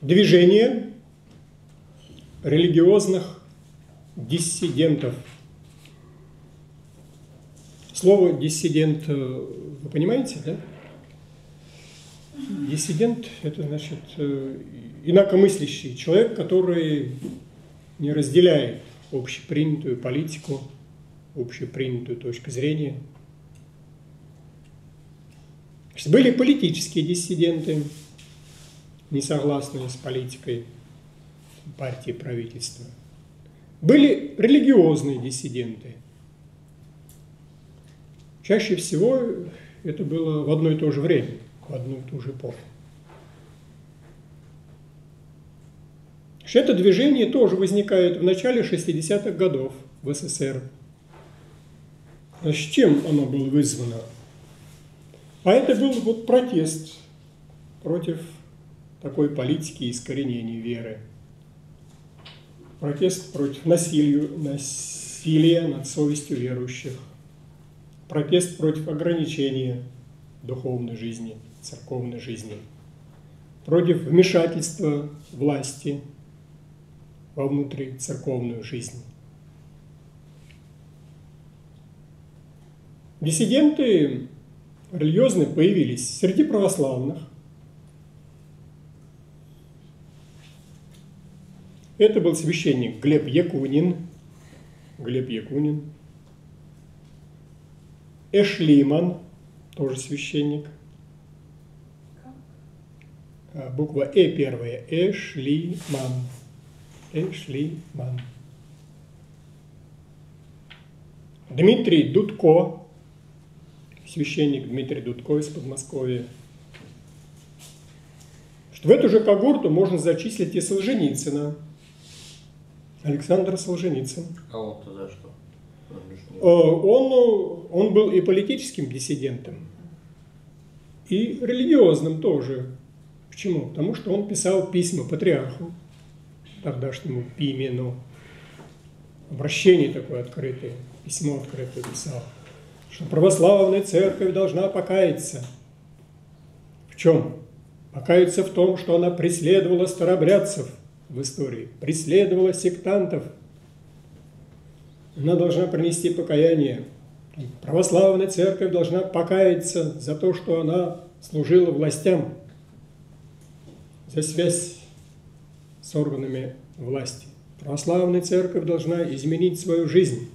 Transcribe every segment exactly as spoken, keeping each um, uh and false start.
движение религиозных диссидентов. Слово «диссидент» вы понимаете, да? Диссидент – это, значит, инакомыслящий человек, который не разделяет общепринятую политику, общепринятую точку зрения. Значит, были политические диссиденты, не согласные с политикой партии правительства. Были религиозные диссиденты. Чаще всего это было в одно и то же время, в одну и ту же эпоху. Это движение тоже возникает в начале шестидесятых годов в СССР. Значит, чем оно было вызвано? А это был вот протест против такой политики искоренения веры. Протест против насилия, насилия над совестью верующих. Протест против ограничения духовной жизни, церковной жизни. Против вмешательства власти во внутрицерковную жизнь. Диссиденты религиозные появились среди православных. Это был священник Глеб Якунин, Глеб Якунин, Эшлиман, тоже священник. Буква Э первая, Эшлиман, Эшлиман. Дмитрий Дудко, священник Дмитрий Дудко из Подмосковья. В эту же когорту можно зачислить и Солженицына, Александр Солженицын. А он-то за что? Он, он был и политическим диссидентом, и религиозным тоже. Почему? Потому что он писал письма патриарху, тогдашнему Пимену, обращение такое открытое, письмо открытое писал, что православная церковь должна покаяться. В чем? Покаяться в том, что она преследовала старообрядцев в истории, преследовала сектантов. Она должна принести покаяние. Православная церковь должна покаяться за то, что она служила властям, за связь с органами власти. Православная церковь должна изменить свою жизнь.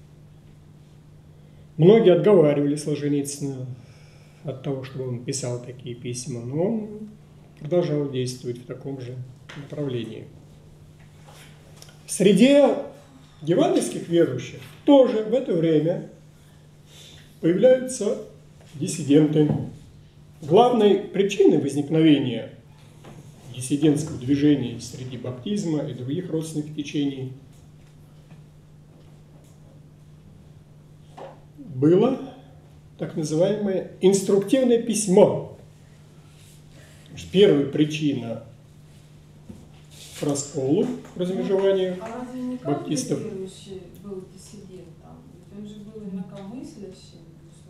Многие отговаривали Солженицына от того, чтобы он писал такие письма, но он продолжал действовать в таком же направлении. В среде евангельских верующих тоже в это время появляются диссиденты. Главной причиной возникновения диссидентского движения среди баптизма и других родственных течений было так называемое инструктивное письмо. Первая причина к расколу, к размежеванию а разве не баптистов. верующий был диссидентом? Он же был инакомыслящим.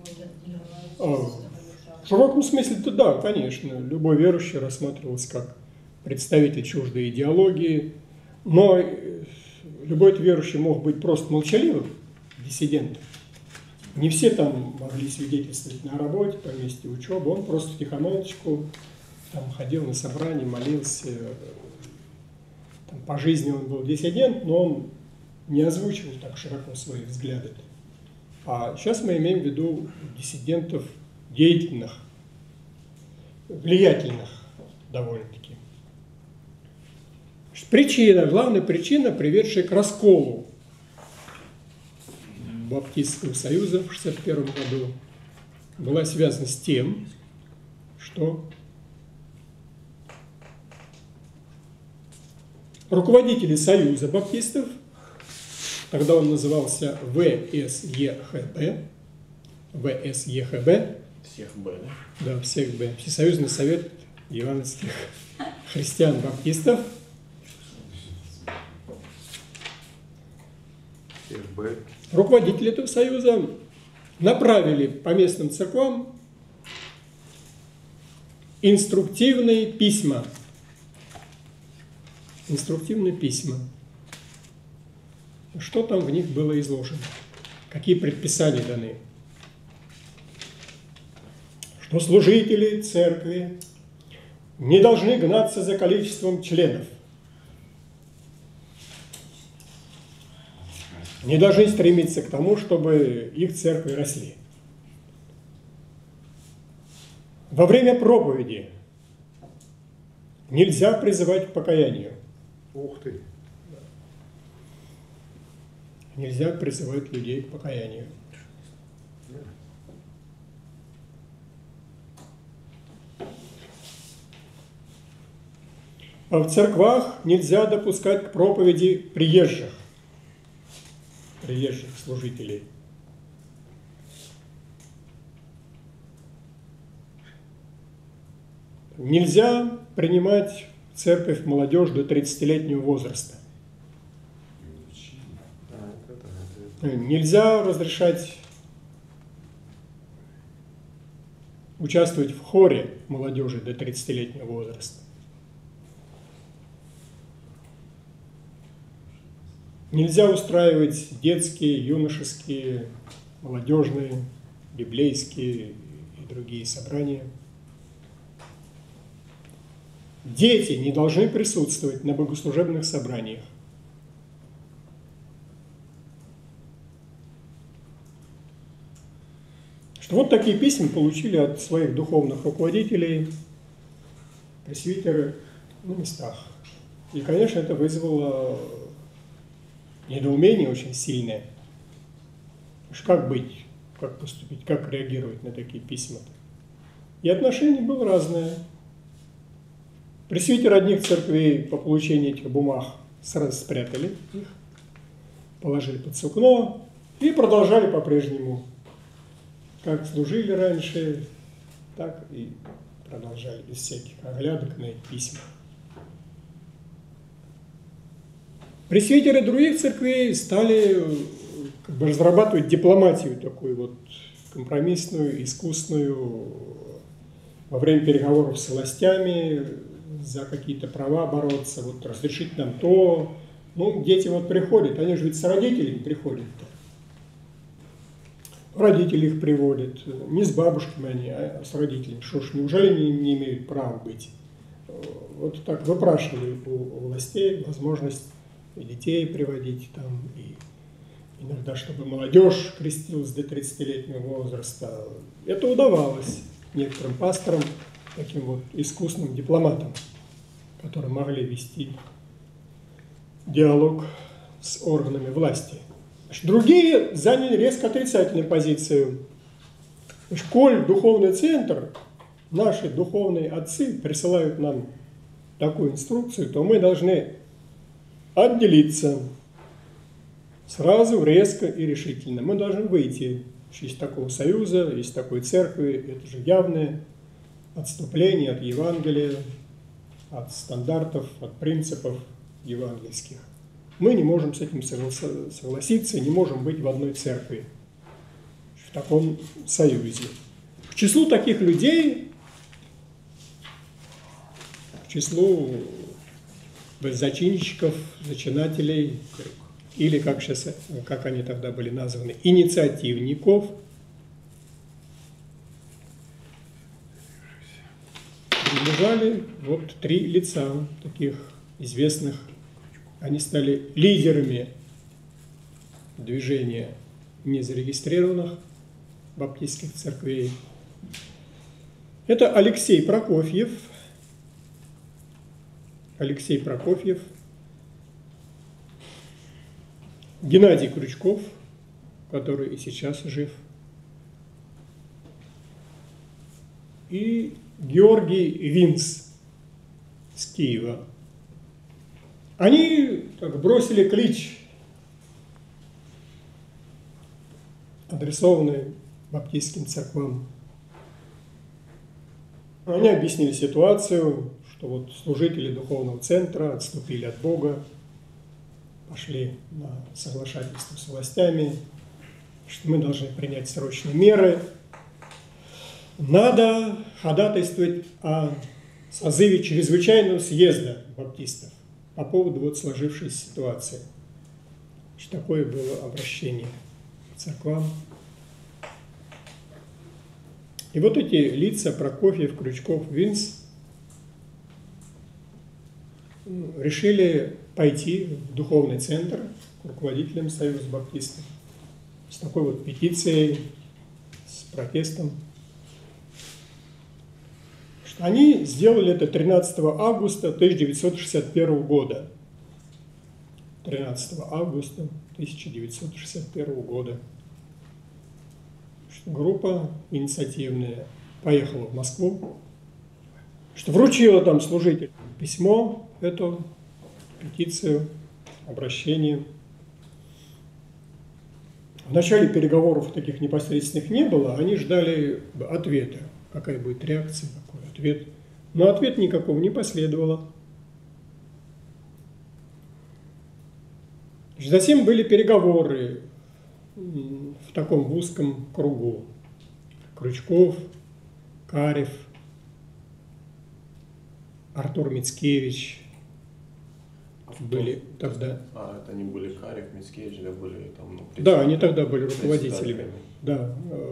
В широком смысле-то да, конечно. Любой верующий рассматривался как представитель чуждой идеологии, но любой верующий мог быть просто молчаливым диссидентом. Не все там могли свидетельствовать на работе, по месте учебы. Он просто втихомолочку там ходил на собрания, молился. Там, по жизни он был диссидент, но он не озвучивал так широко свои взгляды. А сейчас мы имеем в виду диссидентов деятельных, влиятельных довольно-таки. Причина, главная причина, приведшая к расколу Баптистского союза в шестьдесят первом году, была связана с тем, что руководители союза баптистов, тогда он назывался вэ эс е ха бэ, вэ эс е ха бэ, всех Б, да? Да, всех Б, Всесоюзный совет евангельских христиан-баптистов, Всех Б. руководители этого союза направили по местным церквам инструктивные письма инструктивные письма. Что там в них было изложено? Какие предписания даны? Что служители церкви не должны гнаться за количеством членов, не должны стремиться к тому, чтобы их церкви росли. Во время проповеди нельзя призывать к покаянию. Ух ты! Нельзя призывать людей к покаянию. А в церквах нельзя допускать к проповеди приезжих, приезжих служителей. Нельзя принимать в церковь молодежь до тридцатилетнего возраста. Нельзя разрешать участвовать в хоре молодежи до тридцатилетнего возраста. Нельзя устраивать детские, юношеские, молодежные, библейские и другие собрания. Дети не должны присутствовать на богослужебных собраниях. Что вот такие письма получили от своих духовных руководителей пресвитеры на местах. И, конечно, это вызвало недоумение очень сильное. Как быть, как поступить, как реагировать на такие письма-то? И отношение было разное. Пресвитеры одних церквей по получении этих бумаг сразу спрятали их, положили под сукно и продолжали по-прежнему. Как служили раньше, так и продолжали без всяких оглядок на эти письма. Пресвитеры других церквей стали как бы разрабатывать дипломатию такую вот компромиссную, искусную, во время переговоров с властями, за какие-то права бороться, вот разрешить нам то. Ну, дети вот приходят, они же ведь с родителями приходят-то. Родители их приводят, не с бабушками они, а с родителями. Что ж, неужели они не имеют права быть? Вот так выпрашивали у властей возможность и детей приводить там, и иногда, чтобы молодежь крестилась до тридцатилетнего возраста. Это удавалось некоторым пасторам, таким вот искусным дипломатам, которые могли вести диалог с органами власти. Значит, другие заняли резко отрицательную позицию. Значит, коль духовный центр, наши духовные отцы присылают нам такую инструкцию, то мы должны отделиться сразу, резко и решительно. Мы должны выйти из такого союза, из такой церкви. Это же явное отступление от Евангелия, от стандартов, от принципов евангельских. Мы не можем с этим согласиться, не можем быть в одной церкви, в таком союзе. К числу таких людей, к числу зачинщиков, зачинателей, или, как, сейчас, как они тогда были названы, инициативников, принадлежали вот три лица таких известных. Они стали лидерами движения незарегистрированных баптистских церквей. Это Алексей Прокофьев, Алексей Прокофьев, Геннадий Крючков, который и сейчас жив, и Георгий Винц с Киева. Они так бросили клич, адресованный баптистским церквам. Они объяснили ситуацию, что вот служители духовного центра отступили от Бога, пошли на соглашательство с властями, что мы должны принять срочные меры. Надо ходатайствовать о созыве чрезвычайного съезда баптистов. по поводу вот сложившейся ситуации. Значит, такое было обращение к церквам. И вот эти лица, Прокофьев, Крючков, Винс, решили пойти в духовный центр к руководителям Союза Баптистов с такой вот петицией, с протестом. Они сделали это тринадцатого августа тысяча девятьсот шестьдесят первого года. тринадцатого августа тысяча девятьсот шестьдесят первого года. Группа инициативная поехала в Москву, что вручила там служитель письмо, эту петицию, обращение. В начале переговоров таких непосредственных не было, они ждали ответа, какая будет реакция, какой ответ. Но ответ никакого не последовало. Затем были переговоры в таком узком кругу. Крючков, Карев, Артур Мицкевич были тогда. А, это они были Карев, Мицкевич, да, были там, ну, да, они тогда были руководителями. Да.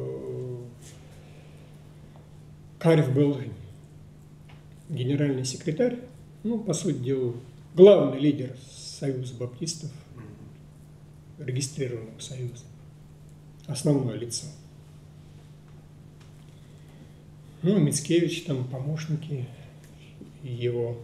Карев был генеральный секретарь, ну, по сути дела, главный лидер Союза Баптистов, регистрированного союза, основное лицо. Ну, Мицкевич, там помощники его.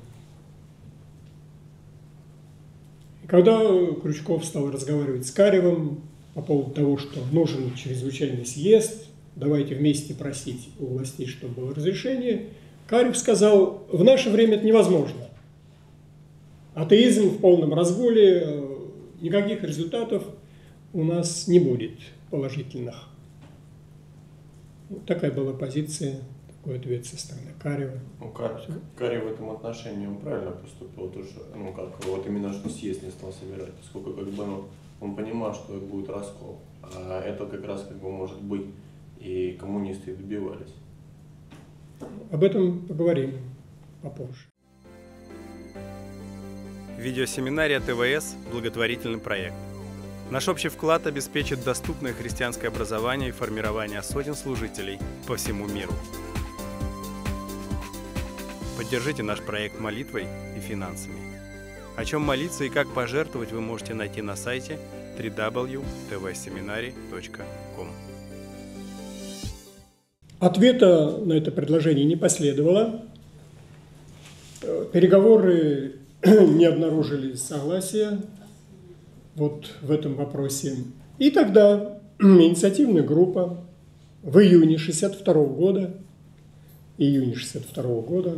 И когда Крючков стал разговаривать с Каревым по поводу того, что нужен чрезвычайный съезд, давайте вместе просить у властей, чтобы было разрешение, Карев сказал: в наше время это невозможно. Атеизм в полном разгуле, никаких результатов у нас не будет положительных. Вот такая была позиция, такой ответ со стороны Карева. Ну, Кар... Карев в этом отношении он правильно поступил, тоже, ну как, вот именно что съезд не стал собирать, поскольку как бы, ну, он понимал, что будет раскол, а это как раз как бы может быть, и коммунисты добивались. Об этом поговорим попозже. Видеосеминария ТВС – благотворительный проект. Наш общий вклад обеспечит доступное христианское образование и формирование сотен служителей по всему миру. Поддержите наш проект молитвой и финансами. О чем молиться и как пожертвовать вы можете найти на сайте дабл ю дабл ю дабл ю точка ти ви семинари точка ком. Ответа на это предложение не последовало. Переговоры не обнаружили согласия вот в этом вопросе. И тогда инициативная группа в июне шестьдесят второго года, июне шестьдесят второго года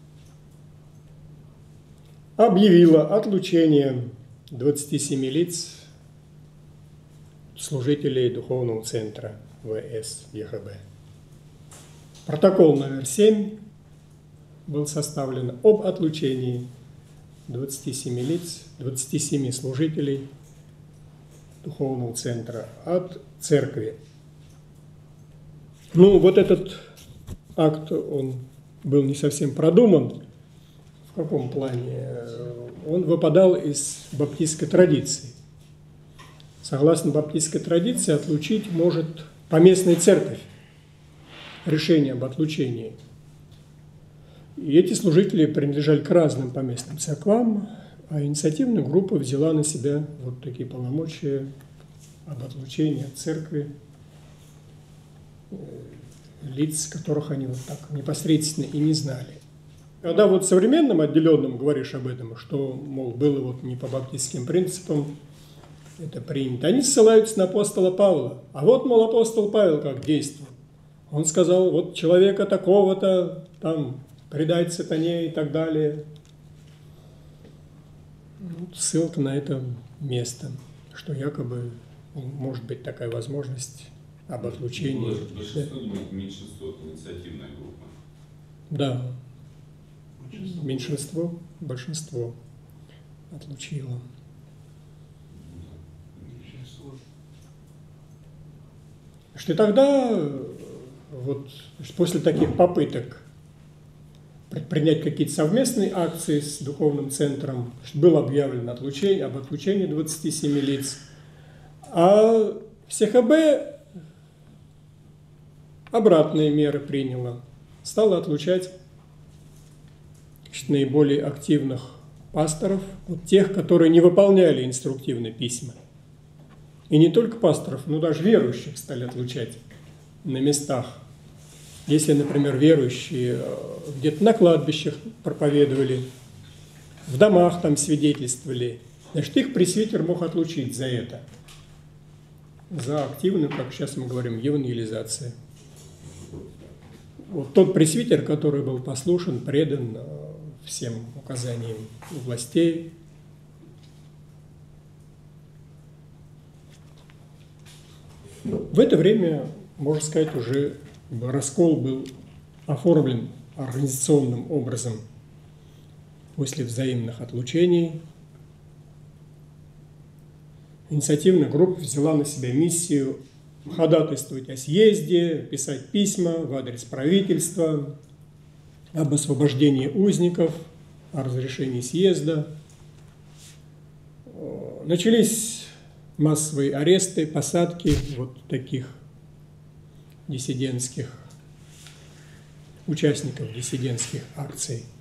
объявила отлучение двадцати семи лиц, служителей духовного центра ВС ЕХБ. Протокол номер семь был составлен об отлучении двадцати семи лиц, двадцати семи служителей духовного центра от церкви. Ну, вот этот акт, он был не совсем продуман. В каком плане? Он выпадал из баптистской традиции. Согласно баптистской традиции, отлучить может поместная церковь. Решение об отлучении. И эти служители принадлежали к разным поместным церквам, а инициативная группа взяла на себя вот такие полномочия об отлучении от церкви лиц, которых они вот так непосредственно и не знали. Когда вот современным отделенным говоришь об этом, что, мол, было вот не по баптистским принципам, это принято, они ссылаются на апостола Павла. А вот, мол, апостол Павел как действовал. Он сказал, вот человека такого-то там предать сатане и так далее. Ссылка на это место, что якобы может быть такая возможность об отлучении. Большинство, думаю, меньшинство, инициативная группа. Да. Меньшинство, большинство отлучило. Что тогда, вот после таких попыток предпринять какие-то совместные акции с духовным центром. Было объявлено отлучение, об отлучении двадцати семи лиц. А СХБ обратные меры приняла. Стала отлучать наиболее активных пасторов, вот тех, которые не выполняли инструктивные письма. И не только пасторов, но даже верующих стали отлучать на местах. Если, например, верующие где-то на кладбищах проповедовали, в домах там свидетельствовали, значит, их пресвитер мог отлучить за это, за активную, как сейчас мы говорим, евангелизацию. Вот тот пресвитер, который был послушен, предан всем указаниям властей. В это время, можно сказать, уже раскол был оформлен организационным образом после взаимных отлучений. Инициативная группа взяла на себя миссию ходатайствовать о съезде, писать письма в адрес правительства об освобождении узников, о разрешении съезда. Начались массовые аресты, посадки вот таких диссидентских, участников диссидентских акций.